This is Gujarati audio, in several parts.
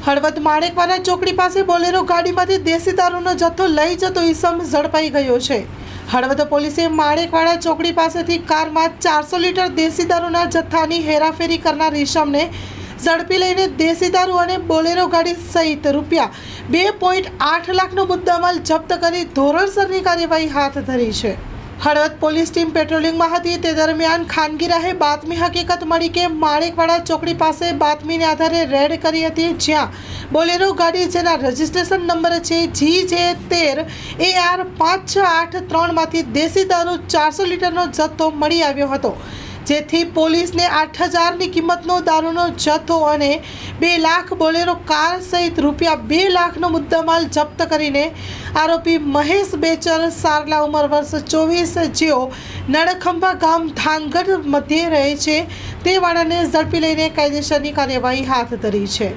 હળવદ માણેકવાડા ચોકડી પાસે બોલેરો ગાડીમાંથી દેશી દારૂનો જથ્થો લઈ જતો ઈસમ ઝડપાઈ ગયો છે। હળવદ પોલીસે માણેકવાડા ચોકડી પાસેથી કારમાં 400 લીટર દેશી દારૂના જથ્થાની હેરાફેરી કરનાર ઈસમને ઝડપી લઈને દેશી દારૂ અને બોલેરો ગાડી સહિત રૂપિયા 2.8 લાખનો મુદ્દામાલ જપ્ત કરી ધોરણસરની કાર્યવાહી હાથ ધરી છે। હળવદ પોલીસ ટીમ પેટ્રોલિંગમાં હતી તે દરમિયાન ખાનગી રાહે બાતમી હકીકત મળી કે માણેકવાડા ચોકડી પાસે બાતમીને આધારે રેડ કરી હતી, જ્યાં બોલેરો ગાડી જેના રજિસ્ટ્રેશન નંબર છે GJ13 AR 5683 માંથી દેશી દારૂ 400 લીટરનો જથ્થો મળી આવ્યો હતો, જેથી પોલીસને 8000ની કિંમતનો દારૂનો જથ્થો અને 2 લાખ બોલેરો કાર સહિત રૂપિયા 2 લાખનો મુદ્દામાલ જપ્ત કરીને આરોપી મહેશ બેચર સારલા ઉંમર વર્ષ 24 જેઓ નળખંભા ગામ ધાનગઢ મધ્યે રહે છે તે વાળાને ઝડપી લઈને કાયદેસરની કાર્યવાહી હાથ ધરી છે।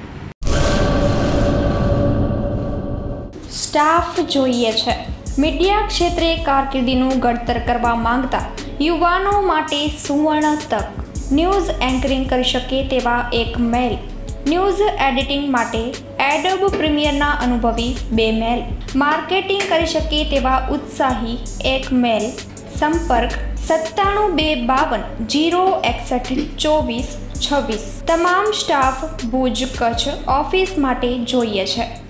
સ્ટાફ જોઈએ છે। મીડિયા ક્ષેત્રે કારકિર્દીનું ઘડતર કરવા માંગતા યુવાનો માટે સુવર્ણ તક। ન્યૂઝ એન્કરિંગ કરી શકે તેવા એક મેલ, ન્યૂઝ એડિટિંગ માટે એડોબ પ્રીમિયરના અનુભવી 2 મેલ, માર્કેટિંગ કરી શકે તેવા ઉત્સાહી 1 મેલ। સંપર્ક 97 252 061 24 26। તમામ સ્ટાફ ભુજ કચ્છ ઓફિસ માટે જોઈએ છે।